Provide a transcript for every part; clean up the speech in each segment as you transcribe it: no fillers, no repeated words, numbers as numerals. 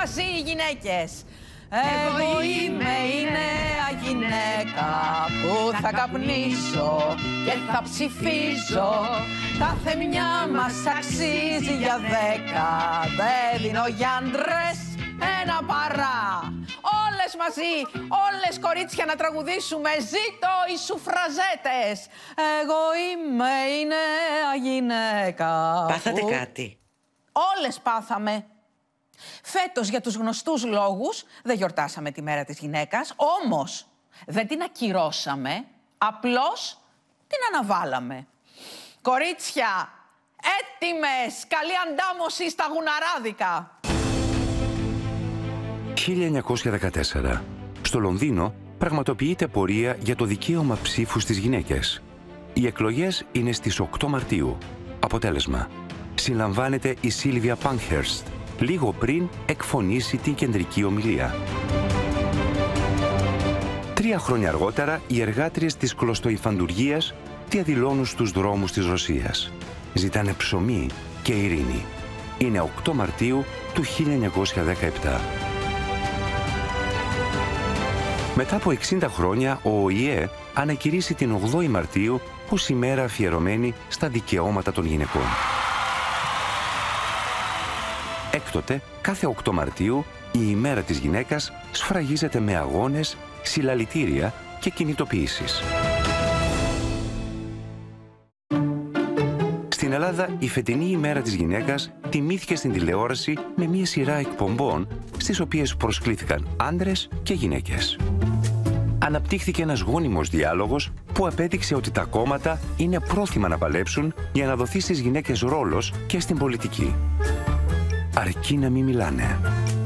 μαζί οι γυναίκες. Εγώ είμαι η νέα γυναίκα που θα καπνίσω και θα ψηφίζω. Κάθε μια μας αξίζει για 10. Δεν δίνω για άντρες ένα παρά. Όλες μαζί, όλες κορίτσια να τραγουδήσουμε. Ζήτω οι σουφραζέτες. Εγώ είμαι η νέα γυναίκα. Πάθατε κάτι? Όλες πάθαμε. Φέτος για τους γνωστούς λόγους δεν γιορτάσαμε τη μέρα της γυναίκας, όμως δεν την ακυρώσαμε, απλώς την αναβάλαμε. Κορίτσια, έτοιμες, καλή αντάμωση στα γουναράδικα. 1914. Στο Λονδίνο πραγματοποιείται πορεία για το δικαίωμα ψήφου στις γυναίκες. Οι εκλογές είναι στις 8 Μαρτίου. Αποτέλεσμα: συλλαμβάνεται η Σίλβια Πάνκχερστ λίγο πριν εκφωνήσει την κεντρική ομιλία. 3 χρόνια αργότερα, οι εργάτριες της κλωστοϊφαντουργίας διαδηλώνουν στους δρόμους της Ρωσίας. Ζητάνε ψωμί και ειρήνη. Είναι 8 Μαρτίου του 1917. Μετά από 60 χρόνια, ο ΟΗΕ ανακηρύσσει την 8η Μαρτίου ως ημέρα αφιερωμένη στα δικαιώματα των γυναικών. Έκτοτε, κάθε 8 Μαρτίου, η ημέρα της γυναίκας σφραγίζεται με αγώνες, συλλαλητήρια και κινητοποιήσεις. Στην Ελλάδα, η φετινή ημέρα της γυναίκας τιμήθηκε στην τηλεόραση με μια σειρά εκπομπών στις οποίες προσκλήθηκαν άντρες και γυναίκες. Αναπτύχθηκε ένας γόνιμος διάλογος που απέδειξε ότι τα κόμματα είναι πρόθυμα να παλέψουν για να δοθεί στις γυναίκες ρόλος και στην πολιτική. Αρκεί να μην μιλάνε.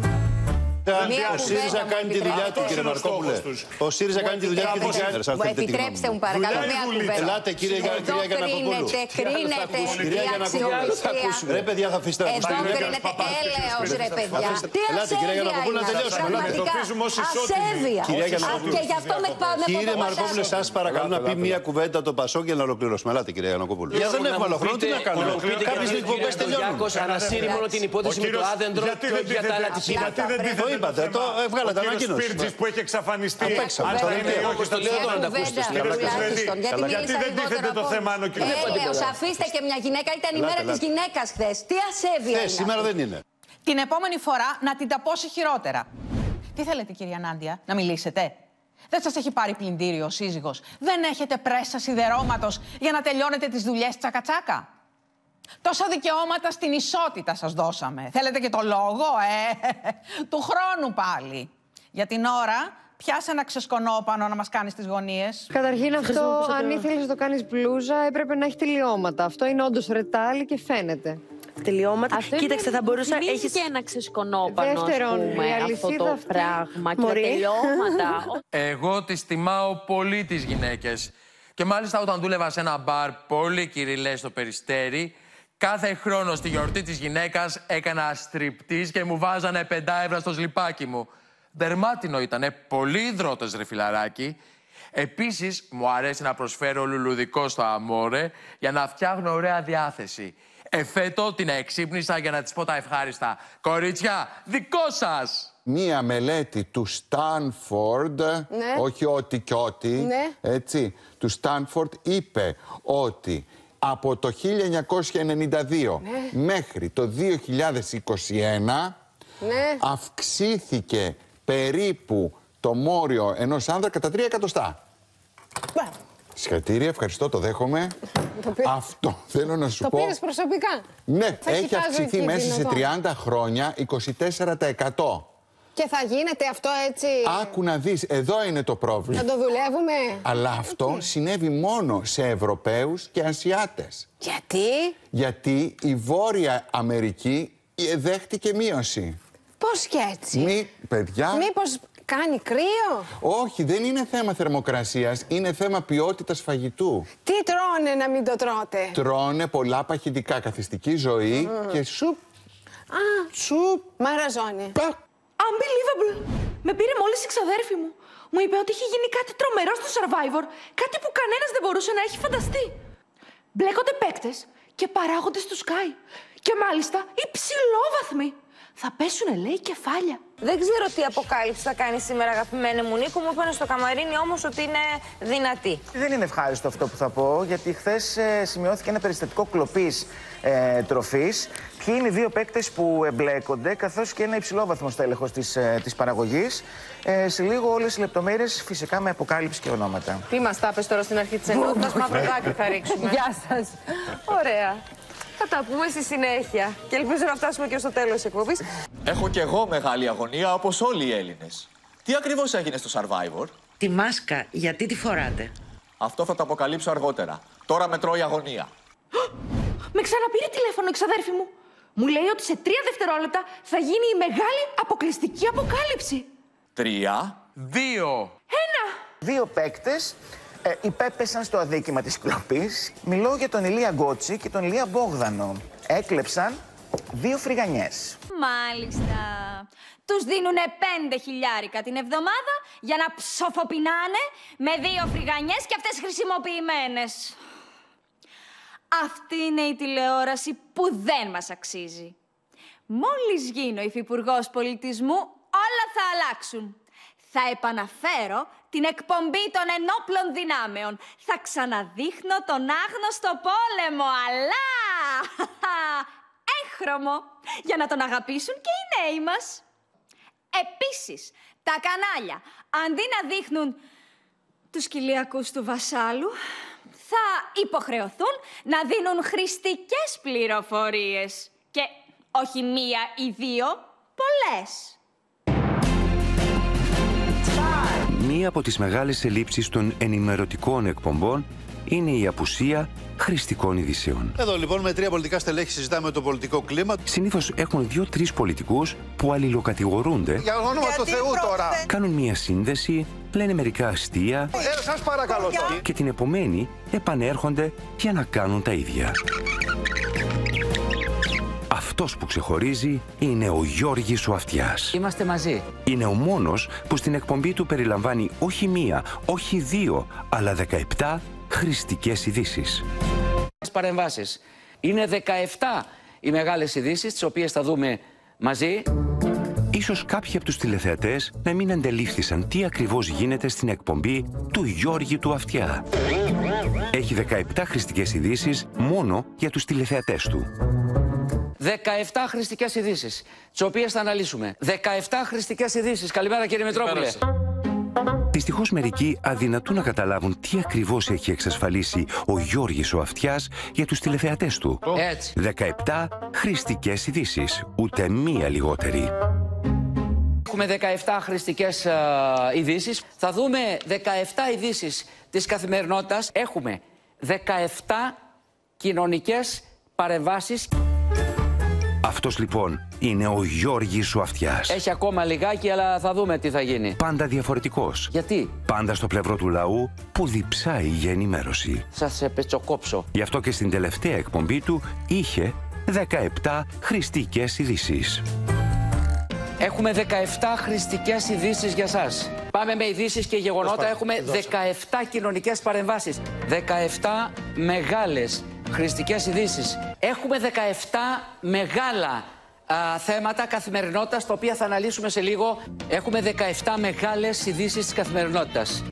Ο ΣΥΡΙΖΑ κάνει τη δουλειά του, κύριε Μαρκόπουλε. Ο ΣΥΡΙΖΑ κάνει τη δουλειά του. Επιτρέψτε μου, παρακαλώ, μία κουβέντα. Ελάτε, κύριε Γιαννακόπουλου. Κρίνεται η αξιοπιστία. Ρε, παιδιά, θα αφήσετε να Εδώ κρίνεται έλεος, ρε παιδιά. Τι ασέβεια είναι, ασέβεια. Και γι' αυτό με πάμε. Κύριε Μαρκόπουλε, σας παρακαλώ να πει μία κουβέντα το Πασόκ για να ολοκληρώσουμε. Ελάτε, κύριε Γιαννακόπουλου. Δεν έχουμε άλλο χρόνο, τι να κάνουμε. Κάποιες εκπομπές τελειώνουν. Ανασύρει μόνο την υπόθεση με το άδεντρο και για τα άλλα ατυχήματα. Είπατε, το έβγαλατε ανακοίνωση. Ο Σπίρτζης που έχει εξαφανιστεί. Αλλά είναι όχι στο λέω να τα ακούσετε. Γιατί δεν τίθεται το θέμα αν ο κύριος Έλεος, αφήστε και μια γυναίκα, ήταν η μέρα της γυναίκας χθες. Τι ασέβεια είναι. Σήμερα δεν είναι. Την επόμενη φορά να την ταπώσει χειρότερα. Τι θέλετε, κυρία Νάντια, να μιλήσετε? Δεν σας έχει πάρει πλυντήριο ο σύζυγος? Δεν έχετε πρέσα σιδερώματος για να τελειώνετε τις δουλειές τσακατσάκα? Τόσα δικαιώματα στην ισότητα σας δώσαμε. Θέλετε και το λόγο, του χρόνου πάλι. Για την ώρα, πιάσε ένα ξεσκονόπανο να μας κάνεις τις γωνίες. Καταρχήν αυτό, αν ήθελες να το κάνεις μπλούζα, έπρεπε να έχει τελειώματα. Αυτό είναι όντως ρετάλι και φαίνεται. Τελειώματα. Αυτό Κοίταξε, θα μπορούσα. Έχεις και ένα ξεσκονόπανο, Δεύτερον, ας πούμε, η αυτό αλυσίδα το αυτή. πράγμα. Και τα Μωρή. τελειώματα. Εγώ τις τιμάω πολύ τις γυναίκες. Και μάλιστα όταν δούλευα σε ένα μπαρ πολύ κυριλές στο Περιστέρι, κάθε χρόνο στη γιορτή της γυναίκας έκανα στριπτής και μου βάζανε 5 ευρώ στο σλιπάκι μου. Δερμάτινο ήτανε, πολύ υδρότες ρε φιλαράκι. Επίσης, μου αρέσει να προσφέρω λουλουδικό στο αμόρε για να φτιάχνω ωραία διάθεση. Εφέτο την εξύπνησα για να της πω τα ευχάριστα. Κορίτσια, δικό σας! Μία μελέτη του Στάνφορντ, όχι ό,τι και ό,τι, έτσι, του Στάνφορντ είπε ότι από το 1992 μέχρι το 2021 αυξήθηκε περίπου το μόριο ενός άνδρα κατά 3 εκατοστά. Συγχαρητήρια, ευχαριστώ, το δέχομαι. Αυτό θέλω να σου πω. Το πήρες προσωπικά. Ναι, έχει αυξηθεί μέσα σε 30 χρόνια 24%. Και θα γίνεται αυτό έτσι. Άκου να δεις, εδώ είναι το πρόβλημα. Θα το δουλεύουμε. Αλλά αυτό συνέβη μόνο σε Ευρωπαίους και Ασιάτες. Γιατί? Γιατί η Βόρεια Αμερική δέχτηκε μείωση. Πώς και έτσι? Παιδιά... Μήπως κάνει κρύο? Όχι, δεν είναι θέμα θερμοκρασίας, είναι θέμα ποιότητας φαγητού. Τι τρώνε να μην το τρώτε? Τρώνε πολλά παχυντικά, καθιστική ζωή και σουπ. Σουπ. Μαραζόνι. Unbelievable! Με πήρε μόλις η ξαδέρφη μου. Μου είπε ότι είχε γίνει κάτι τρομερό στο Survivor. Κάτι που κανένας δεν μπορούσε να έχει φανταστεί. Μπλέκονται παίκτες και παράγοντες του Sky. Και μάλιστα υψηλόβαθμοι. Θα πέσουνε, λέει, κεφάλια. Δεν ξέρω τι αποκάλυψη θα κάνει σήμερα, αγαπημένη μου Νίκο. Μου είπανε στο καμαρίνι όμως ότι είναι δυνατή. Δεν είναι ευχάριστο αυτό που θα πω, γιατί χθες σημειώθηκε ένα περιστατικό κλοπής τροφής. Ποιοι είναι οι δύο παίκτες που εμπλέκονται, καθώς και ένα υψηλόβαθμο στέλεχος της παραγωγής. Σε λίγο όλες οι λεπτομέρειες, φυσικά με αποκάλυψη και ονόματα. Τι μας τα πες τώρα στην αρχή της ενότητας, μαύρο δάκρυ θα ρίξουμε. Γεια σας. Ωραία. Θα τα πούμε στη συνέχεια. Και ελπίζω να φτάσουμε και στο τέλος της εκπομπής. Έχω κι εγώ μεγάλη αγωνία, όπως όλοι οι Έλληνες. Τι ακριβώς έγινε στο Survivor? Τη μάσκα, γιατί τη φοράτε? Αυτό θα το αποκαλύψω αργότερα. Τώρα με τρώει αγωνία. Με ξαναπήρε τηλέφωνο η ξαδέρφη μου. Μου λέει ότι σε 3 δευτερόλεπτα θα γίνει η μεγάλη αποκλειστική αποκάλυψη. 3. 2. 2 παίκτες υπέπεσαν στο αδίκημα της κλοπής. Μιλώ για τον Ηλία Γκότσι και τον Ηλία Μπόγδανο. Έκλεψαν 2 φρυγανιές. Μάλιστα. Τους δίνουνε 5 χιλιάρικα την εβδομάδα για να ψοφοπινάνε με 2 φρυγανιές και αυτές χρησιμοποιημένες. Αυτή είναι η τηλεόραση που δεν μας αξίζει. Μόλις γίνω υφυπουργός πολιτισμού, όλα θα αλλάξουν. Θα επαναφέρω την εκπομπή των ενόπλων δυνάμεων. Θα ξαναδείχνω τον άγνωστο πόλεμο, αλλά έγχρωμο, για να τον αγαπήσουν και οι νέοι μας. Επίσης, τα κανάλια, αντί να δείχνουν τους κοιλιακούς του βασάλου, θα υποχρεωθούν να δίνουν χρηστικές πληροφορίες. Και όχι 1 ή 2, πολλές. Μία από τις μεγάλες ελλείψεις των ενημερωτικών εκπομπών είναι η απουσία χρηστικών ειδήσεων. Εδώ λοιπόν με 3 πολιτικά στελέχη συζητάμε το πολιτικό κλίμα. Συνήθως έχουν 2-3 πολιτικούς που αλληλοκατηγορούνται. Για όνομα του Θεού τώρα. Κάνουν μία σύνδεση, λένε μερικά αστεία. Σας παρακαλώ τώρα. Και την επομένη επανέρχονται για να κάνουν τα ίδια. Αυτός που ξεχωρίζει είναι ο Γιώργης ο Αυτιάς. Είμαστε μαζί. Είναι ο μόνος που στην εκπομπή του περιλαμβάνει όχι 1, όχι 2, αλλά 17 χρηστικές ειδήσεις. Παρεμβάσεις. Είναι 17 οι μεγάλες ειδήσεις, τις οποίες θα δούμε μαζί. Ίσως κάποιοι από τους τηλεθεατές να μην αντελήφθησαν τι ακριβώς γίνεται στην εκπομπή του Γιώργη του Αυτιά. Έχει 17 χρηστικές ειδήσεις μόνο για τους τηλεθεατές του. 17 χρηστικές ειδήσεις, τις οποίες θα αναλύσουμε. 17 χρηστικές ειδήσεις. Καλημέρα, κύριε Μητρόπουλε. Δυστυχώς μερικοί αδυνατούν να καταλάβουν τι ακριβώς έχει εξασφαλίσει ο Γιώργης ο Αυτιάς για τους τηλεθεατές του. Έτσι. 17 χρηστικές ειδήσεις, ούτε μία λιγότερη. Έχουμε 17 χρηστικές ειδήσεις. Θα δούμε 17 ειδήσεις της καθημερινότητας. Έχουμε 17 κοινωνικές παρεμβάσεις. Αυτός λοιπόν είναι ο Γιώργης ο Αυτιάς. Έχει ακόμα λιγάκι, αλλά θα δούμε τι θα γίνει. Πάντα διαφορετικός. Γιατί? Πάντα στο πλευρό του λαού που διψάει για ενημέρωση. Σας πετσοκόψω. Γι' αυτό και στην τελευταία εκπομπή του είχε 17 χρηστικές ειδήσεις. Έχουμε 17 χρηστικές ειδήσεις για σας. Πάμε με ειδήσεις και γεγονότα. Έχουμε 17 κοινωνικές παρεμβάσεις. 17 μεγάλες χρηστικές ειδήσεις. Έχουμε 17 μεγάλα θέματα καθημερινότητας, τα οποία θα αναλύσουμε σε λίγο. Έχουμε 17 μεγάλες ειδήσεις της καθημερινότητας.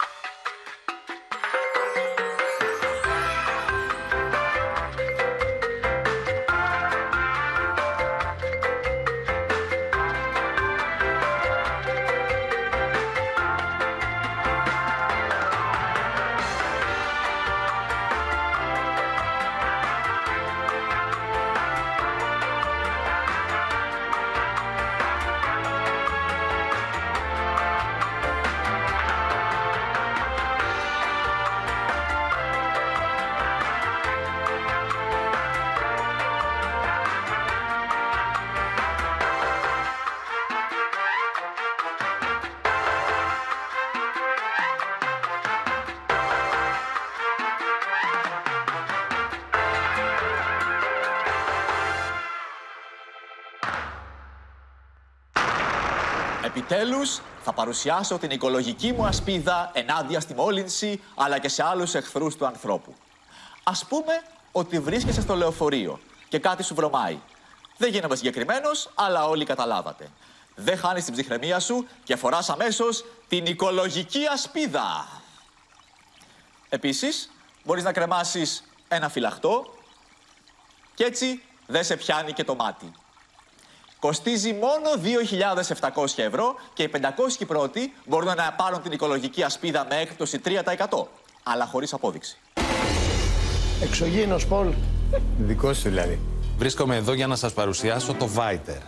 Επιτέλους, θα παρουσιάσω την οικολογική μου ασπίδα ενάντια στη μόλυνση, αλλά και σε άλλους εχθρούς του ανθρώπου. Ας πούμε ότι βρίσκεσαι στο λεωφορείο και κάτι σου βρωμάει. Δεν γίνομαι συγκεκριμένος, αλλά όλοι καταλάβατε. Δεν χάνεις την ψυχραιμία σου και φοράς αμέσως την οικολογική ασπίδα. Επίσης, μπορείς να κρεμάσεις ένα φυλαχτό και έτσι δεν σε πιάνει και το μάτι. Κοστίζει μόνο 2.700 ευρώ και οι 500 πρώτοι μπορούν να πάρουν την οικολογική ασπίδα με έκπτωση 3%, αλλά χωρίς απόδειξη. Εξωγήινος, Πολ. Δικό σου δηλαδή. Βρίσκομαι εδώ για να σας παρουσιάσω το Viter.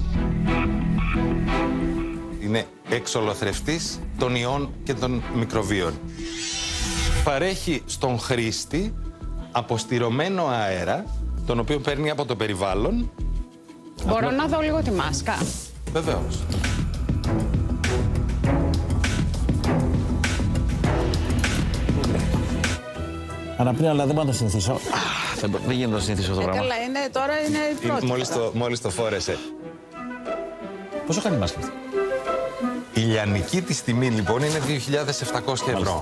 Είναι εξολοθρευτής των ιών και των μικροβίων. Παρέχει στον χρήστη αποστηρωμένο αέρα, τον οποίο παίρνει από το περιβάλλον. Μπορώ να δω λίγο τη μάσκα? Βεβαίως. Αναπνέω, αλλά δεν μπορώ να το συνηθίσω. Δεν γίνεται να το συνηθίσω αυτό το πράγμα. Καλά, τώρα είναι η πρώτη. Μόλις το φόρεσε. Πόσο κάνει η μάσκα αυτή? Η λιανική της τιμή λοιπόν είναι 2.700 ευρώ.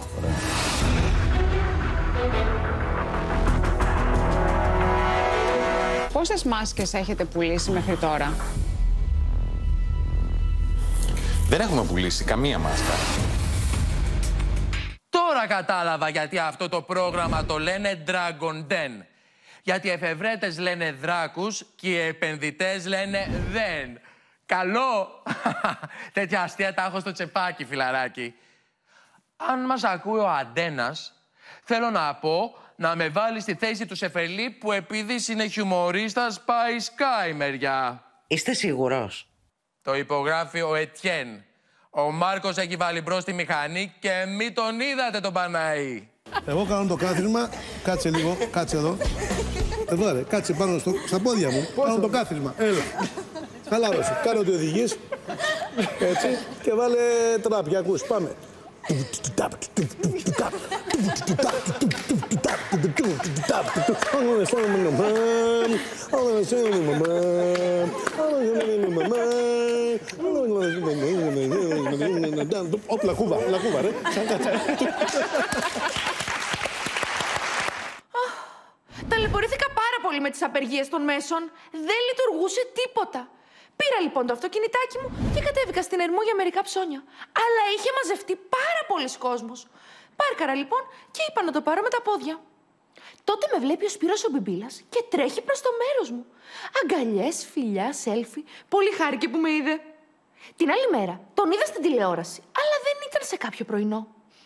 Πόσες μάσκες έχετε πουλήσει μέχρι τώρα? Δεν έχουμε πουλήσει καμία μάσκα. Τώρα κατάλαβα γιατί αυτό το πρόγραμμα το λένε Dragon Den. Γιατί οι εφευρέτες λένε δράκους και οι επενδυτές λένε δεν. Καλό! Τέτοια αστεία τα έχω στο τσεπάκι, φιλαράκι. Αν μας ακούει ο Αντένας, θέλω να πω να με βάλει στη θέση του Σεφελή που επειδή είναι χιουμορίστας πάει σκάι μεριά. Είστε σίγουρος? Το υπογράφει ο Ετιέν. Ο Μάρκος έχει βάλει μπρος τη μηχανή και μη τον είδατε τον Παναή. Εγώ κάνω το κάθισμα, κάτσε λίγο, κάτσε εδώ. Εδώ ρε, κάτσε πάνω στα πόδια μου, κάνω το κάθισμα, έλα. Χαλάρωσε, κάνω ότι οδηγείς, έτσι, και βάλε τράπια, ακούς, πάμε. Λαχούβα, ρε. Ταλαιπωρήθηκα πάρα πολύ με τις απεργίες των μέσων. Δεν λειτουργούσε τίποτα. Πήρα λοιπόν το αυτοκινητάκι μου και κατέβηκα στην Ερμού για μερικά ψώνια. Αλλά είχε μαζευτεί πάρα πολλοί κόσμος. Πάρκαρα λοιπόν και είπα να το πάρω με τα πόδια. Τότε με βλέπει ο Σπύρος ο Μπιμπίλας και τρέχει προς το μέρος μου. Αγκαλιές, φιλιά, σέλφι. Πολύ χάρηκε που με είδε. Την άλλη μέρα τον είδα στην τηλεόραση, αλλά δεν ήταν σε κάποιο πρωινό.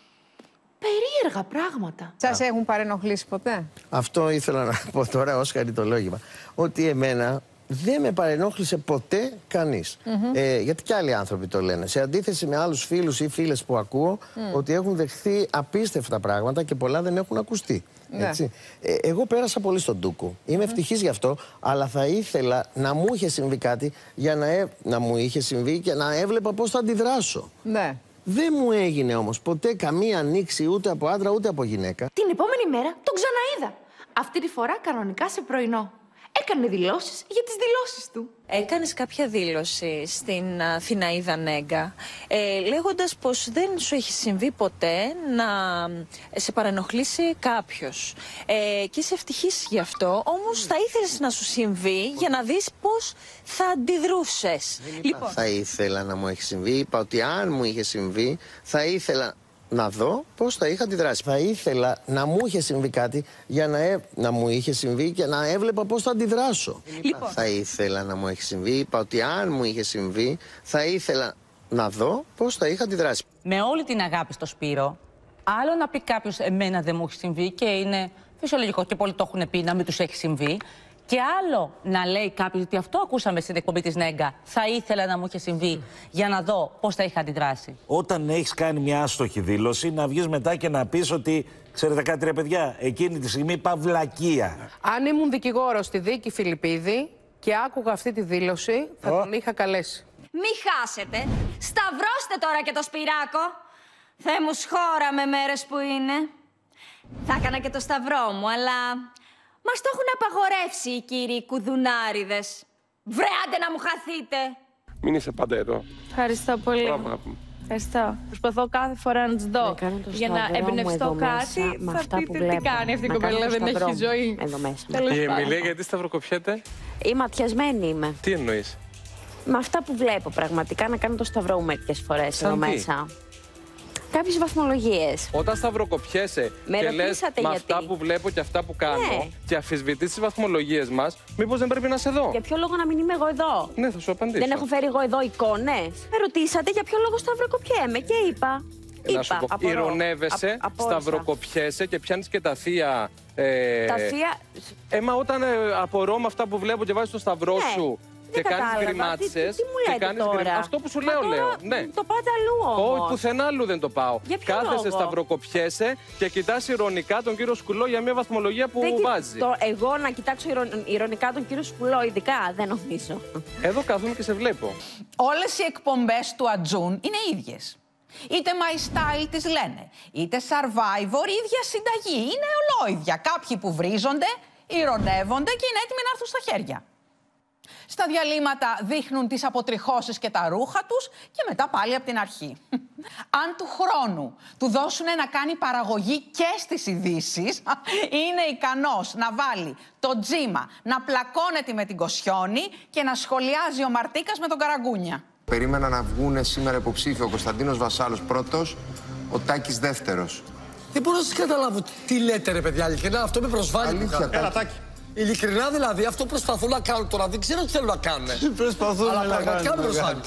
Περίεργα πράγματα. Σας έχουν παρενοχλήσει ποτέ? Αυτό ήθελα να πω τώρα ως χαριτολόγημα. Ότι εμένα δεν με παρενόχλησε ποτέ κανείς. Γιατί και άλλοι άνθρωποι το λένε. Σε αντίθεση με άλλους φίλους ή φίλες που ακούω, ότι έχουν δεχθεί απίστευτα πράγματα και πολλά δεν έχουν ακουστεί. Έτσι. Εγώ πέρασα πολύ στον Τούκο. Είμαι ευτυχής γι' αυτό, αλλά θα ήθελα να μου είχε συμβεί κάτι να μου είχε συμβεί και να έβλεπα πώς θα αντιδράσω. Ναι. Δεν μου έγινε όμως ποτέ καμία ανοίξη ούτε από άντρα ούτε από γυναίκα. Την επόμενη μέρα τον ξαναείδα. Αυτή τη φορά κανονικά σε πρωινό. Έκανε δηλώσεις για τις δηλώσεις του. Έκανες κάποια δήλωση στην Αθηναίδα Νέγκα, λέγοντας πως δεν σου έχει συμβεί ποτέ να σε παρενοχλήσει κάποιος. Και είσαι ευτυχής γι' αυτό, όμως θα ήθελες να σου συμβεί για να δεις πώς θα αντιδρούσες. Λοιπόν, θα ήθελα να μου έχει συμβεί, είπα ότι αν μου είχε συμβεί θα ήθελα να δω πώς θα είχα αντιδράσει. Θα ήθελα να μου είχε συμβεί κάτι να μου είχε συμβεί και να έβλεπα πώς θα αντιδράσω. Λοιπόν. Θα ήθελα να μου έχει συμβεί, είπα ότι αν μου είχε συμβεί θα ήθελα να δω πώς θα είχα αντιδράσει. Με όλη την αγάπη στο Σπύρο, άλλο να πει κάποιος εμένα δεν μου έχει συμβεί και είναι φυσιολογικό και πολλοί το έχουν πει να μην τους έχει συμβεί. Και άλλο να λέει κάποιος, ότι αυτό ακούσαμε στην εκπομπή της Νέγκα, θα ήθελα να μου είχε συμβεί για να δω πώς θα είχα αντιδράσει. Όταν έχεις κάνει μια άστοχη δήλωση, να βγεις μετά και να πεις ότι, ξέρετε κάτι ρε παιδιά, εκείνη τη στιγμή είπα βλακεία. Αν ήμουν δικηγόρος στη δίκη Φιλιππίδη και άκουγα αυτή τη δήλωση, θα τον είχα καλέσει. Μη χάσετε. Σταυρώστε τώρα και το Σπυράκο. Θεέ μου σχώρα με μέρες που είναι. Θα έκανα και το σταυρό μου, αλλά μας το έχουν απαγορεύσει οι κύριοι κουδουνάριδες. Βρε, άντε να μου χαθείτε. Μην είσαι πάντα εδώ. Ευχαριστώ πολύ. Μπράβο, να πούμε. Ευχαριστώ. Προσπαθώ κάθε φορά να τις δω. Για να εμπνευστώ κάτι, θα πείτε τι κάνει αυτή η κοπέλα, δεν έχει ζωή. Εδώ μέσα. Η Εμιλία γιατί σταυροκοπιέται? Ματιασμένη είμαι. Τι εννοείς? Με αυτά που βλέπω πραγματικά να κάνω το σταυρό μου μερικές φορές εδώ μέσα. Κάποιες βαθμολογίες. Όταν σταυροκοπιέσαι και λες με αυτά που βλέπω και αυτά που κάνω και αμφισβητείς τις βαθμολογίες μας, μήπως δεν πρέπει να είσαι εδώ? Για ποιο λόγο να μην είμαι εγώ εδώ? Ναι, θα σου απαντήσω. Δεν έχω φέρει εγώ εδώ εικόνες? Με ρωτήσατε για ποιο λόγο σταυροκοπιέμαι και είπα. Να σου πω, ηρωνεύεσαι, σταυροκοπιέσαι και πιάνεις και τα θεία. Τα θεία. Μα όταν απορώ με αυτά που βλέπω και βάζεις το σταυρό σου. Και κάνεις γκριμάτσες. Τι μου λέτε τώρα? Αυτό που σου λέω, ναι. Το πάτε αλλού όμως. Όχι, πουθενά αλλού δεν το πάω. Για ποιο Κάθεσαι, λόγο? σταυροκοπιέσαι και κοιτάς ηρωνικά τον κύριο Σκουλό για μια βαθμολογία που βάζει. Εγώ να κοιτάξω ηρωνικά τον κύριο Σκουλό, ειδικά, δεν νομίζω. Εδώ κάθομαι και σε βλέπω. Όλες οι εκπομπές του Ατζούν είναι ίδιες. Είτε My Style τις λένε, είτε Survivor, ίδια συνταγή. Είναι ολόιδια. Κάποιοι που βρίζονται, ηρωνεύονται και είναι έτοιμοι να έρθουν στα χέρια. Στα διαλύματα δείχνουν τις αποτριχώσεις και τα ρούχα τους και μετά πάλι από την αρχή. Αν του χρόνου του δώσουν να κάνει παραγωγή και στις ειδήσεις, είναι ικανός να βάλει το Τζίμα να πλακώνεται με την Κοσιόνη και να σχολιάζει ο Μαρτίκας με τον Καραγκούνια. Περίμενα να βγουν σήμερα υποψήφιο ο Κωνσταντίνος Βασάλος πρώτος, ο Τάκης δεύτερος. Δεν μπορώ να σας καταλάβω τι λέτε ρε παιδιά, ειλικρινά, αυτό με προσβάλλει. Αλήθεια, Τάκη. Ειλικρινά δηλαδή, αυτό προσπαθούν να κάνουν τώρα. Δεν ξέρω τι θέλουν να κάνουν. Προσπαθούν να κάνουν. Αλλά πραγματικά με προσβάλλει.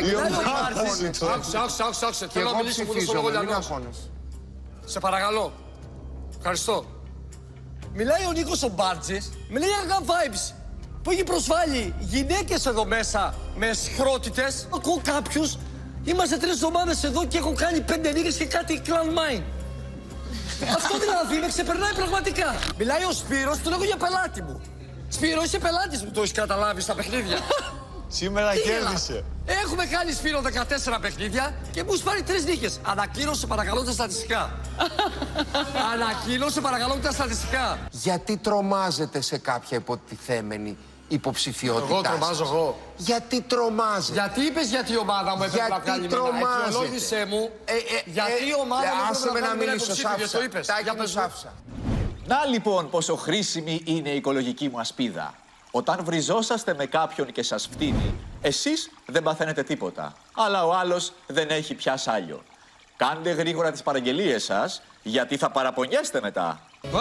Άκουσε. Θέλω να μιλήσω μόνο στον Λογολιανός. Σε παρακαλώ. Ευχαριστώ. Μιλάει ο Νίκος ο Μπάρτζης, μιλάει για vibes. Που έχει προσβάλει γυναίκες εδώ μέσα με σχρότητες. Ακούω κάποιους. Είμαστε 3 εβδομάδες εδώ και έχω κάνει 5 νίκες και κάτι clan mine. Αυτό δηλαδή με ξεπερνάει πραγματικά. Μιλάει ο Σπύρος, του λέγω για πελάτη μου. Σπύρο, είσαι πελάτης μου, το έχεις καταλάβει στα παιχνίδια. Σήμερα κέρδισε. Έχουμε κάνει Σπύρο 14 παιχνίδια και μου έχει πάρει 3 νίκες. Ανακοίνωσε παρακαλώ τα στατιστικά. Ανακοίνωσε παρακαλώ τα στατιστικά. Γιατί τρομάζετε σε κάποια υποτιθέμενη υποψηφιότητα? Εγώ τρομάζω εγώ. Γιατί τρομάζετε? Γιατί είπες γιατί η ομάδα μου έπρεπε να κάνει μια αιτιολόγησέ μου. Γιατί η ομάδα μου άσε με να μιλήσω, το είπες. Τάκη μου, άφησα. Να λοιπόν πόσο χρήσιμη είναι η οικολογική μου ασπίδα. Όταν βριζόσαστε με κάποιον και σας φτύνει, εσείς δεν παθαίνετε τίποτα. Αλλά ο άλλος δεν έχει πια σάλιο. Κάντε γρήγορα τις παραγγελίες σας, γιατί θα παραπονιέστε μετά.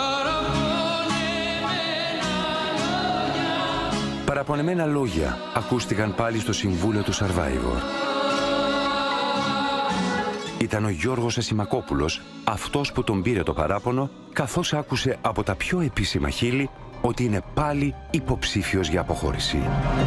Παραπονεμένα λόγια ακούστηκαν πάλι στο συμβούλιο του Survivor. Ήταν ο Γιώργος Ασημακόπουλος, αυτός που τον πήρε το παράπονο, καθώς άκουσε από τα πιο επίσημα χείλη ότι είναι πάλι υποψήφιος για αποχώρηση.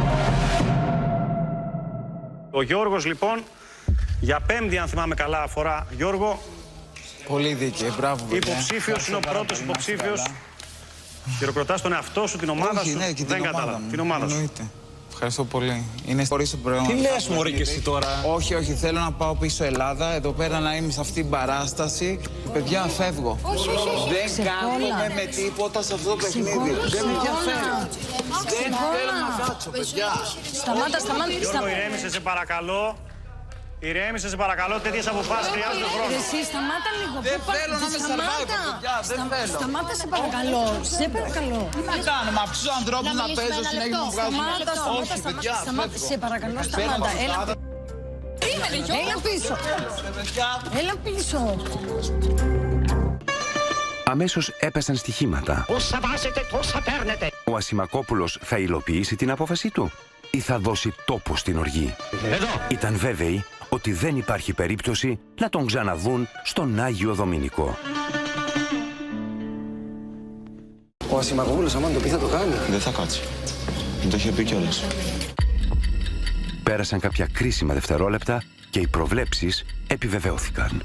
Ο Γιώργος λοιπόν, για 5η αν θυμάμαι καλά φορά, Γιώργο, πολύ δίκαιο, μπράβο. Υποψήφιος, είναι ο πρώτος υποψήφιος. Χειροκροτάς τον εαυτό σου, την ομάδα σου. Ναι, και δεν κατάλαβα. Την ομάδα σου. Εννοείται. Ευχαριστώ πολύ. Είναι χωρίς το προϊόν. Τι λες μωρή και εσύ τώρα? Όχι, θέλω να πάω πίσω Ελλάδα, εδώ πέρα να είμαι σε αυτή την παράσταση. Παιδιά, φεύγω. Όχι. Δεν κάθομαι με τίποτα σε αυτό το παιχνίδι. Δεν με ενδιαφέρει. Δεν θέλω να κάτσω, παιδιά. Σταμάτα. Γιώργο, ηρέμησε σε παρακαλώ. Ηρέμησε, σε παρακαλώ, τέτοιες αποφάσεις χρειάζονται χρόνο. Εσύ σταμάτα λίγο. Δεν θέλω να με survivor, παιδιά, δεν θέλω. Σταμάτα, σε παρακαλώ. Σε παρακαλώ. Τι να κάνω, με αυτούς τους ανθρώπους να παίζω συνέχεια να μου βγάζουν. Όχι, παιδιά, σταμάτα, σε παρακαλώ, σταμάτα. Έλα πίσω. Έλα πίσω. Αμέσως έπεσαν στοιχήματα. Όσα βάζετε, τόσα παίρνετε. Ο Ασημακόπουλος θα υλοποιήσει την απόφασή του ή θα δώσει τόπο στην οργή? Ήταν βέβαιοι ότι δεν υπάρχει περίπτωση να τον ξαναδούν στον Άγιο Δομήνικο. Ο Ασημακόπουλος, άμα το πει, θα το κάνει. Δεν θα κάτσει. Δεν το είχε πει κιόλας. Πέρασαν κάποια κρίσιμα δευτερόλεπτα και οι προβλέψεις επιβεβαιώθηκαν.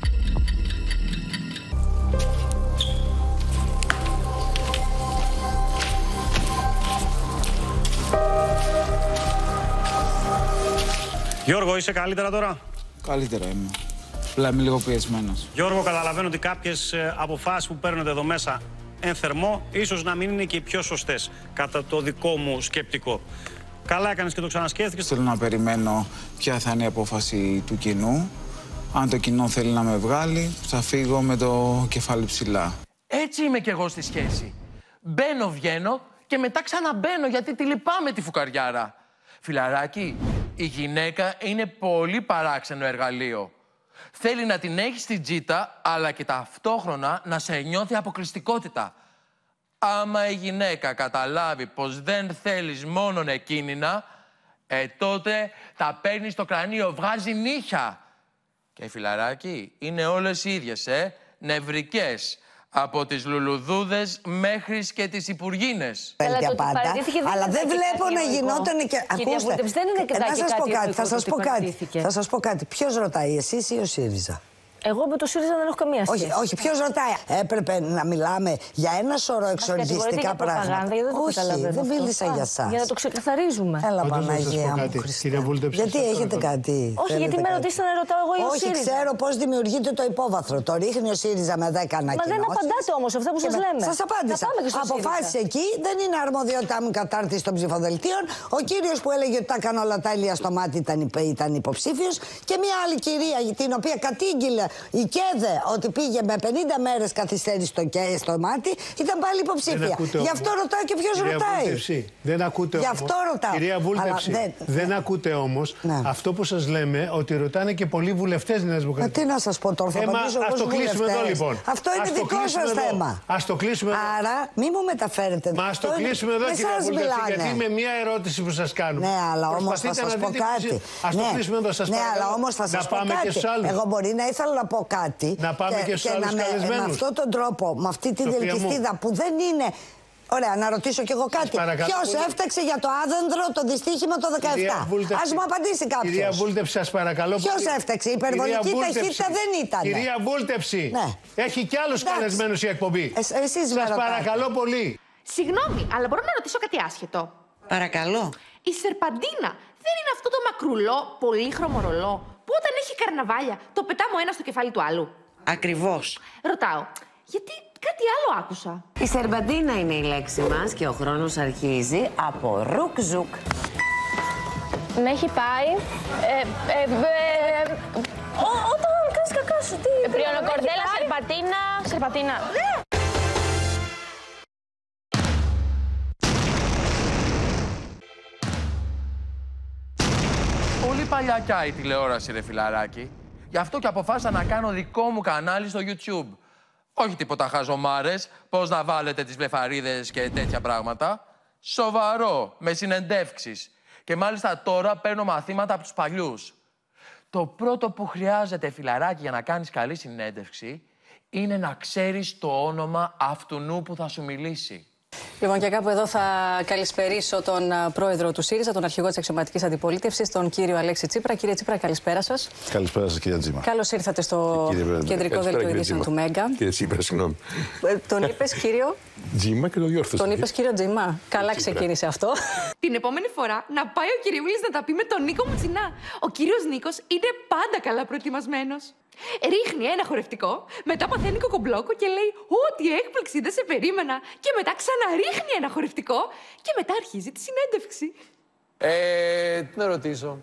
Γιώργο, είσαι καλύτερα τώρα? Καλύτερα είμαι. Απλά είμαι λίγο πιεσμένος. Γιώργο, καταλαβαίνω ότι κάποιες αποφάσεις που παίρνετε εδώ μέσα εν θερμό, ίσως να μην είναι και οι πιο σωστές, κατά το δικό μου σκεπτικό. Καλά έκανες και το ξανασκέφτηκες. Θέλω να περιμένω ποια θα είναι η απόφαση του κοινού. Αν το κοινό θέλει να με βγάλει, θα φύγω με το κεφάλι ψηλά. Έτσι είμαι κι εγώ στη σχέση. Μπαίνω, βγαίνω και μετά ξαναμπαίνω γιατί τη λυπάμαι τη φουκαριάρα. Φιλαράκι, η γυναίκα είναι πολύ παράξενο εργαλείο. Θέλει να την έχει στην τζίτα, αλλά και ταυτόχρονα να σε νιώθει αποκλειστικότητα. Άμα η γυναίκα καταλάβει πως δεν θέλεις μόνον εκείνηνα, τότε τα παίρνει στο κρανίο, βγάζει νύχια. Και φιλαράκι, είναι όλες οι ίδιες, νευρικές. Από τις λουλουδούδες μέχρι και τις υπουργίνες. Αλλά δεν βλέπω να γινόταν και... Ακούστε, θα σας πω κάτι. Ποιος ρωτάει, εσείς ή ο ΣΥΡΙΖΑ? Εγώ με το ΣΥΡΙΖΑ δεν έχω καμία σχέση. Όχι, ποιος ρωτάει. Έπρεπε να μιλάμε για ένα σωρό εξοργιστικά πράγματα. Όχι, δεν μίλησα για εσάς. Για να το ξεκαθαρίζουμε. Έλα, Παναγία μου, Χριστέ. Γιατί έχετε κάτι? Όχι, γιατί με ρωτήσατε να ρωτάω εγώ ή ο ΣΥΡΙΖΑ. Όχι, ξέρω πώς δημιουργείται το υπόβαθρο. Το ρίχνει ο ΣΥΡΙΖΑ με 10 ανακοινώσεις. Μα δεν απαντάτε όμως αυτά που σας λέμε. Σας απάντησα. Αποφάσισε εκεί, δεν είναι αρμοδιότητά μου κατάρτιση των ψηφοδελτίων. Ο κύριος που έλεγε ότι τα έκανε όλα τα ηλία στο μάτι ήταν υποψήφιος. Και μια άλλη κυρία, την οποία κατήγγειλε η ΚΕΔΕ ότι πήγε με 50 μέρες καθυστέρηση στο μάτι, ήταν πάλι υποψήφια. Γι' αυτό ρωτάω και ποιος ρωτάει. Δεν ακούτε όμως. Γι' αυτό ρωτάω. Κυρία Βούλτεψη, δεν ακούτε όμως αυτό που σας λέμε, ότι ρωτάνε και πολλοί βουλευτές Νέας Δημοκρατίας. Τι να σας πω τώρα, θα απαντήσω εγώ στους βουλευτές. Ας το κλείσουμε εδώ λοιπόν. Αυτό είναι δικό σας θέμα. Ας το κλείσουμε εδώ. Άρα μη μου μεταφέρετε. Μα ας το κλείσουμε εδώ, κυρία Βούλτεψη, γιατί με μια ερώτηση που σας κάνουμε. Ναι, αλλά όμως θα σας πω κάτι. Ας το κλείσουμε εδώ, σας παρακαλώ. Ναι, αλλά όμως θα σας πω κάτι. Εγώ μπορεί να ήθελα να πω κάτι. Να πάμε και στους άλλους καλεσμένους. Με αυτόν τον τρόπο, με αυτή τη διελκυστίδα που δεν είναι... Ωραία, να ρωτήσω κι εγώ κάτι. Ποιος έφταξε για το άδενδρο το δυστύχημα το 17? Ας μου απαντήσει κάποιος. Κυρία Βούλτεψη, σας παρακαλώ. Ποιος έφταξε? Η υπερβολική ταχύτητα δεν ήταν. Κυρία Βούλτεψη, έχει κι άλλους καλεσμένους η εκπομπή. Εσείς σας παρακαλώ πολύ. Συγγνώμη, αλλά μπορώ να ρωτήσω κάτι άσχετο? Παρακαλώ. Η Σερπαντίνα δεν είναι αυτό το μακρουλό, πολύχρωμο ρολό που όταν έχει καρναβάλια το πετάμε ο ένας στο κεφάλι του άλλου? Ακριβώς. Ρωτάω, γιατί κάτι άλλο άκουσα. Η Σερπαντίνα είναι η λέξη μας και ο χρόνος αρχίζει από ρουκ-ζουκ. Με έχει πάει... Όταν κάνεις κακά σου, τι... Πριονοκορδέλα, Σερπατίνα... Ναι! Πολύ παλιακιά η τηλεόραση, ρε φιλαράκι. Γι' αυτό και αποφάσισα να κάνω δικό μου κανάλι στο YouTube. Όχι τίποτα χαζομάρες, πώς να βάλετε τις βλεφαρίδες και τέτοια πράγματα. Σοβαρό, με συνεντεύξεις. Και μάλιστα τώρα παίρνω μαθήματα από τους παλιούς. Το πρώτο που χρειάζεται, φιλαράκι, για να κάνεις καλή συνέντευξη, είναι να ξέρεις το όνομα αυτού που θα σου μιλήσει. Λοιπόν, και κάπου εδώ θα καλησπερίσω τον πρόεδρο του ΣΥΡΙΖΑ, τον αρχηγό της αξιωματικής αντιπολίτευσης, τον κύριο Αλέξη Τσίπρα. Κύριε Τσίπρα, καλησπέρα σας. Καλησπέρα σας, κυρία Τζίμα. Καλώς ήρθατε στο κεντρικό δελτίο ειδήσεων του Μέγκα. Κύριε Τσίπρα, συγγνώμη. Τον είπες κύριο. Τζίμα και το διόρθωσα. Τον είπες κύριο Τζίμα. Καλά ξεκίνησε αυτό. Την επόμενη φορά να πάει ο κυριούλης να τα πει με τον Νίκο Μουτσινά. Ο κύριος Νίκος είναι πάντα καλά προετοιμασμένος. Ρίχνει ένα χορευτικό, μετά παθαίνει κοκομπλόκο και λέει «Ό,τι έκπληξη, δεν σε περίμενα». Και μετά ξαναρίχνει ένα χορευτικό και μετά αρχίζει τη συνέντευξη. Τι να ρωτήσω.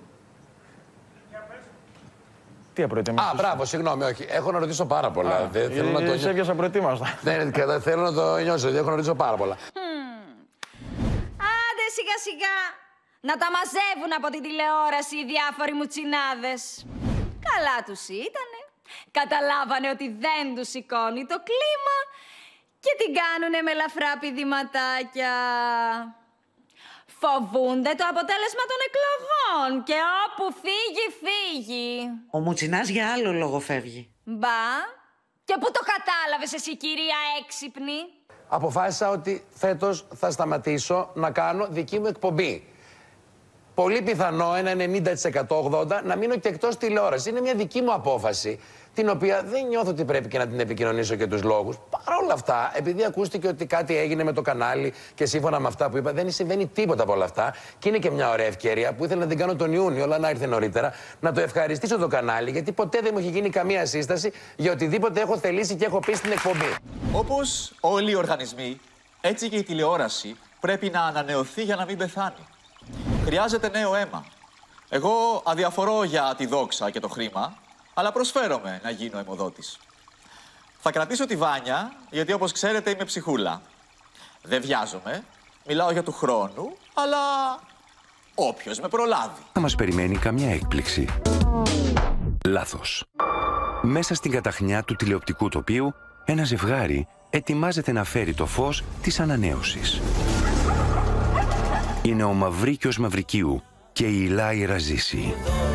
Τι απροετοιμάσαι? Μπράβο, συγγνώμη, όχι. Έχω να ρωτήσω πάρα πολλά. Δεν θέλω να το σε έπιασα προετοίμαστα. Δεν θέλω να το νιώσω, έχω να ρωτήσω πάρα πολλά. Άντε σιγά σιγά να τα μαζεύουν από την τηλεόραση οι διάφοροι μουτσινάδες. Καλά τους ήτανε. Καταλάβανε ότι δεν τους σηκώνει το κλίμα και την κάνουνε με ελαφρά πηδηματάκια. Φοβούνται το αποτέλεσμα των εκλογών και όπου φύγει, φύγει. Ο Μουτσινάς για άλλο λόγο φεύγει. Μπα, και πού το κατάλαβες εσύ, κυρία έξυπνη? Αποφάσισα ότι φέτος θα σταματήσω να κάνω δική μου εκπομπή. Πολύ πιθανό, ένα 90%, 80%, να μείνω και εκτός τηλεόρασης. Είναι μια δική μου απόφαση, την οποία δεν νιώθω ότι πρέπει και να την επικοινωνήσω και τους λόγους. Παρ' όλα αυτά, επειδή ακούστηκε ότι κάτι έγινε με το κανάλι και σύμφωνα με αυτά που είπα, δεν συμβαίνει τίποτα από όλα αυτά. Και είναι και μια ωραία ευκαιρία που ήθελα να την κάνω τον Ιούνιο, αλλά να ήρθε νωρίτερα, να το ευχαριστήσω το κανάλι, γιατί ποτέ δεν μου έχει γίνει καμία σύσταση για οτιδήποτε έχω θελήσει και έχω πει στην εκπομπή. Όπως όλοι οι οργανισμοί, έτσι και η τηλεόραση πρέπει να ανανεωθεί για να μην πεθάνει. Χρειάζεται νέο αίμα. Εγώ αδιαφορώ για τη δόξα και το χρήμα, αλλά προσφέρομαι να γίνω αιμοδότης. Θα κρατήσω τη Βάνια, γιατί όπως ξέρετε είμαι ψυχούλα. Δεν βιάζομαι, μιλάω για του χρόνου, αλλά όποιος με προλάβει. Θα μας περιμένει καμιά έκπληξη. Λάθος. Μέσα στην καταχνιά του τηλεοπτικού τοπίου, ένα ζευγάρι ετοιμάζεται να φέρει το φως της ανανέωσης. Είναι ο Μαυρίκιος Μαυρικίου και η Ηλάιρα Ζήση.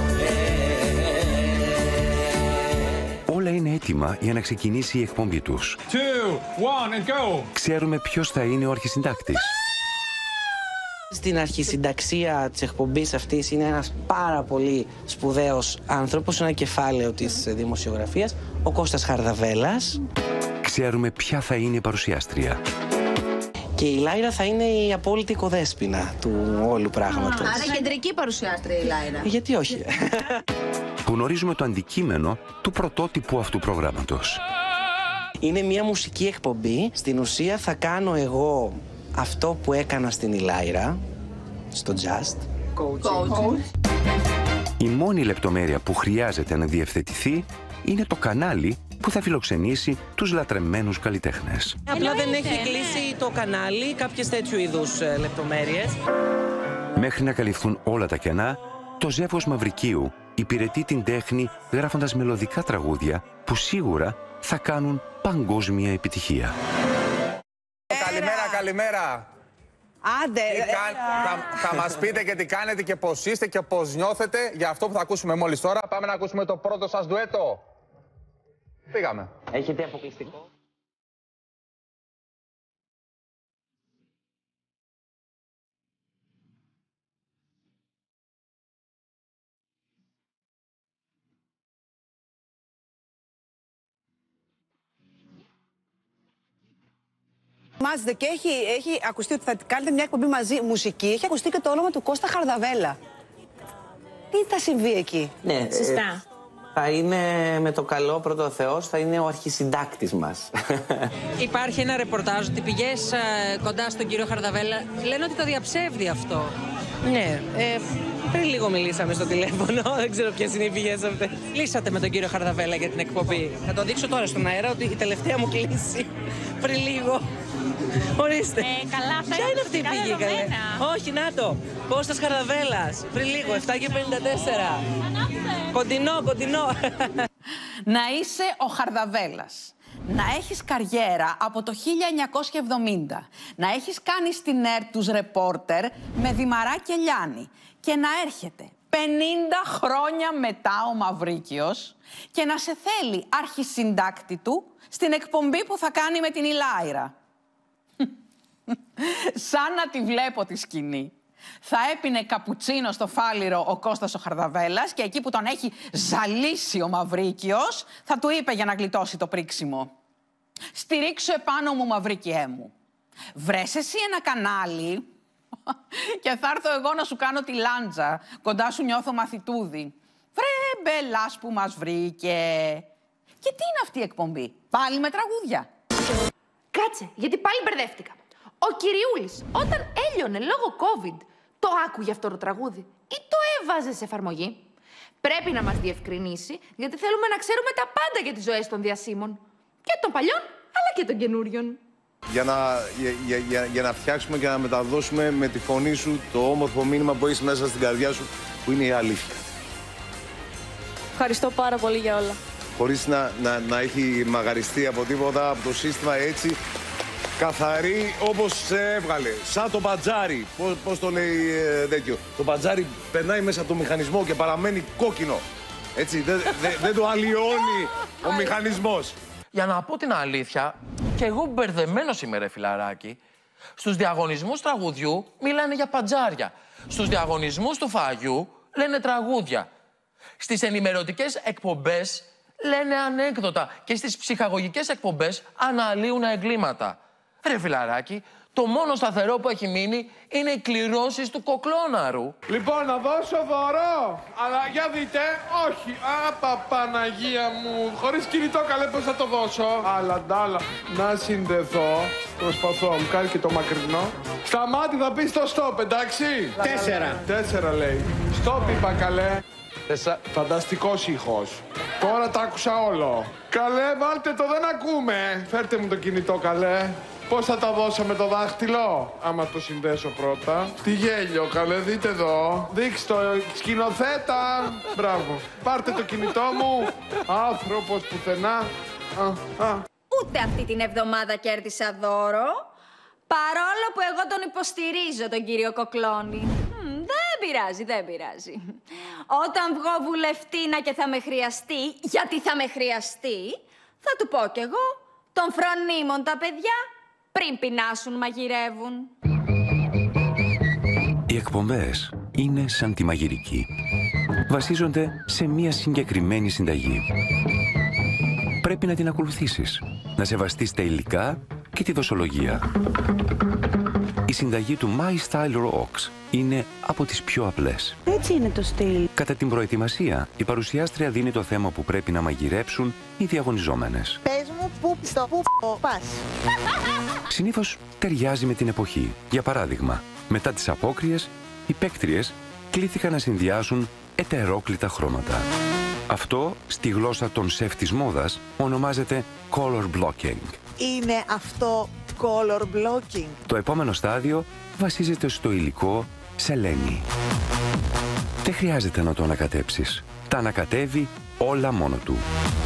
Όλα είναι έτοιμα για να ξεκινήσει η εκπομπή τους. 2, 1 and go. Ξέρουμε ποιος θα είναι ο αρχισυντάκτης. Στην αρχισυνταξία της εκπομπής αυτής είναι ένας πάρα πολύ σπουδαίος άνθρωπος, ένα κεφάλαιο της δημοσιογραφίας, ο Κώστας Χαρδαβέλας. Ξέρουμε ποια θα είναι η παρουσιάστρια. Και η Λάιρα θα είναι η απόλυτη οικοδέσποινα του όλου πράγματος. Άρα κεντρική παρουσιάστρια η Λάιρα. Γιατί όχι. Γνωρίζουμε το αντικείμενο του πρωτότυπου αυτού προγράμματος. Είναι μια μουσική εκπομπή. Στην ουσία θα κάνω εγώ αυτό που έκανα στην Ηλάιρα, στο Just. Coaching. Η μόνη λεπτομέρεια που χρειάζεται να διευθετηθεί είναι το κανάλι που θα φιλοξενήσει τους λατρεμένους καλλιτέχνες. Απλά δεν έχει κλείσει το κανάλι, κάποιες τέτοιου είδους λεπτομέρειες. Μέχρι να καλυφθούν όλα τα κενά, το ζεύγος Μαυρικίου υπηρετεί την τέχνη γράφοντας μελωδικά τραγούδια που σίγουρα θα κάνουν παγκόσμια επιτυχία. Καλημέρα, καλημέρα. Άντε, θα μας πείτε και τι κάνετε και πώς είστε και πώς νιώθετε για αυτό που θα ακούσουμε μόλις τώρα. Πάμε να ακούσουμε το πρώτο σας ντουέτο. Πήγαμε. Έχετε αποκλειστικό. Μάζετε και έχει ακουστεί ότι θα κάνετε μια εκπομπή μαζί μουσική. Έχει ακουστεί και το όνομα του Κώστα Χαρδαβέλα. Τι θα συμβεί εκεί? Ναι, σωστά. Θα είναι με το καλό πρώτο ο Θεός, θα είναι ο αρχισυντάκτης μας. Υπάρχει ένα ρεπορτάζ ότι πηγές κοντά στον κύριο Χαρδαβέλα. Λένε ότι το διαψεύδει αυτό. Ναι, πριν λίγο μιλήσαμε στο τηλέφωνο, δεν ξέρω ποιες είναι οι πηγές αυτές. Κλείσατε με τον κύριο Χαρδαβέλα για την εκπομπή. Θα το δείξω τώρα στον αέρα ότι η τελευταία μου κλήση πριν λίγο. Ορίστε. Καλά, θα ποια είναι αυτή η πηγή, καλέ? Όχι, να το. Κώστας Χαρδαβέλας. Πριν λίγο, 7:54. Κοντινό, κοντινό. Να είσαι ο Χαρδαβέλας. Να έχεις καριέρα από το 1970. Να έχεις κάνει στην ΕΡΤ τους ρεπόρτερ με Δημαρά και Λιάννη. Και να έρχεται 50 χρόνια μετά ο Μαυρίκιος και να σε θέλει αρχισυντάκτη του στην εκπομπή που θα κάνει με την Ηλάιρα. Σαν να τη βλέπω τη σκηνή. Θα έπινε καπουτσίνο στο φάληρο ο Κώστας ο Χαρδαβέλας και εκεί που τον έχει ζαλίσει ο Μαυρίκιος θα του είπε για να γλιτώσει το πρίξιμο: στηρίξου επάνω μου, Μαυρίκιέ μου. Βρες εσύ ένα κανάλι και θα έρθω εγώ να σου κάνω τη λάντζα. Κοντά σου νιώθω μαθητούδι. Βρε μπελάς που μας βρήκε. Και τι είναι αυτή η εκπομπή? Πάλι με τραγούδια? Κάτσε, γιατί πάλι μπερδεύτηκα. Ο Κυριούλης, όταν έλειωνε λόγω COVID, το άκουγε αυτό το τραγούδι ή το έβαζε σε εφαρμογή? Πρέπει να μας διευκρινίσει, γιατί θέλουμε να ξέρουμε τα πάντα για τις ζωές των διασύμων. Και των παλιών, αλλά και των καινούριων. Για να φτιάξουμε και να μεταδώσουμε με τη φωνή σου το όμορφο μήνυμα που έχεις μέσα στην καρδιά σου, που είναι η αλήθεια. Ευχαριστώ πάρα πολύ για όλα. Χωρίς να έχει μαγαριστεί από τίποτα, από το σύστημα, έτσι καθαρή όπως σε έβγαλε. Σαν το μπατζάρι. Πώς το λέει τέτοιο? Το μπατζάρι περνάει μέσα από το μηχανισμό και παραμένει κόκκινο. Έτσι, δεν το αλλοιώνει ο μηχανισμός. Για να πω την αλήθεια, και εγώ μπερδεμένος είμαι, ρε φιλαράκι. Στους διαγωνισμούς τραγουδιού μιλάνε για παντζάρια. Στους διαγωνισμούς του φαγιού λένε τραγούδια. Στις ενημερωτικές εκπομπές λένε ανέκδοτα. Και στις ψυχαγωγικές εκπομπές αναλύουν εγκλήματα. Ρε φιλαράκι, το μόνο σταθερό που έχει μείνει είναι οι κληρώσεις του κοκλώναρου. Λοιπόν, να δώσω δώρο, αλλά για δείτε, όχι. Παναγία μου, χωρίς κινητό καλέ πώς θα το δώσω. Αλλά ντάλα, να συνδεθώ, προσπαθώ, μου κάνει και το μακρινό. Σταμάτη, θα πεις το stop, εντάξει? 4 λέει. Stop είπα καλέ. Φανταστικός ήχος. Τώρα τα άκουσα όλο. Καλέ, βάλτε το, δεν ακούμε. Φέρτε μου το κινητό, καλέ. Πώς θα τα δώσω με το δάχτυλο, άμα το συνδέσω πρώτα. Τι γέλιο, καλέ, δείτε εδώ. Δείξτε το, σκηνοθέτα. Μπράβο. Πάρτε το κινητό μου. Άνθρωπος πουθενά. Ούτε αυτή την εβδομάδα κέρδισα δώρο. Παρόλο που εγώ τον υποστηρίζω, τον κύριο Κοκλώνη. Δεν πειράζει, δεν πειράζει. Όταν βγω βουλευτήνα και θα με χρειαστεί, γιατί θα με χρειαστεί, θα του πω κι εγώ, τον φρονίμων τα παιδιά, πριν πεινάσουν μαγειρεύουν. Οι εκπομπές είναι σαν τη μαγειρική. Βασίζονται σε μία συγκεκριμένη συνταγή. Πρέπει να την ακολουθήσεις, να σεβαστείς τα υλικά και τη δοσολογία. Η συνταγή του My Style Rocks είναι από τις πιο απλές. Έτσι είναι το στυλ. Κατά την προετοιμασία, η παρουσιάστρια δίνει το θέμα που πρέπει να μαγειρέψουν οι διαγωνιζόμενες. Πες μου πού πας. Συνήθως ταιριάζει με την εποχή. Για παράδειγμα, μετά τις απόκριες, οι παίκτριες κλήθηκαν να συνδυάσουν ετερόκλητα χρώματα. Αυτό, στη γλώσσα των σεφ της μόδας, ονομάζεται color blocking. Είναι αυτό color blocking. Το επόμενο στάδιο βασίζεται στο υλικό σελένη. Δεν χρειάζεται να το ανακατέψεις. Τα ανακατεύει όλα μόνο του.